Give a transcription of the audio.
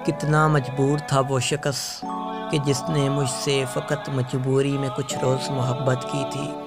कितना मजबूर था वो शख्स कि जिसने मुझसे फ़कत मजबूरी में कुछ रोज़ मोहब्बत की थी।